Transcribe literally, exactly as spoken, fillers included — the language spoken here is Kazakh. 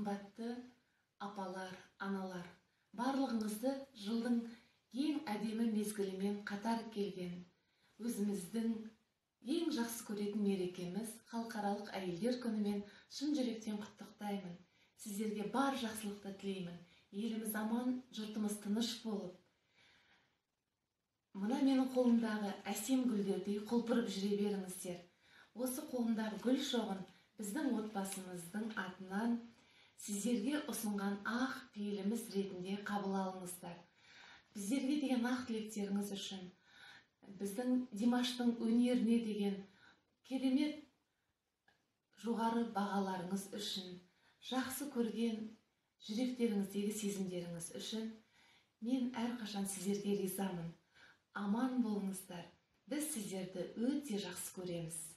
Қымбатты апалар, аналар, барлығыңызды жылдың ең әдемі мезгілімен қатар келген, өзіміздің ең жақсы көретін мерекеміз халықаралық әйелдер күнімен шын жүректен құттықтаймын. Сіздерге бар жақсылықты тілеймін. Еліміз аман, жұртымыз тыныш болып, мына менің қолымдағы әсем гүлдердей құлпырып жүре беріңіздер. Осы қолымдағы гүл шоғын біздің отбасымыздың атынан сіздерге ұсынған ақ пейіліміз ретінде қабыл алыңыздар. Біздерге деген ақ тілектеріңіз үшін, біздің Димаштың өнеріне деген керемет жоғары бағаларыңыз үшін, жақсы көрген жүректеріңіздегі сезімдеріңіз үшін мен әрқашан сіздерге ризамын. Аман болыңыздар. Біз сіздерді өте жақсы көреміз.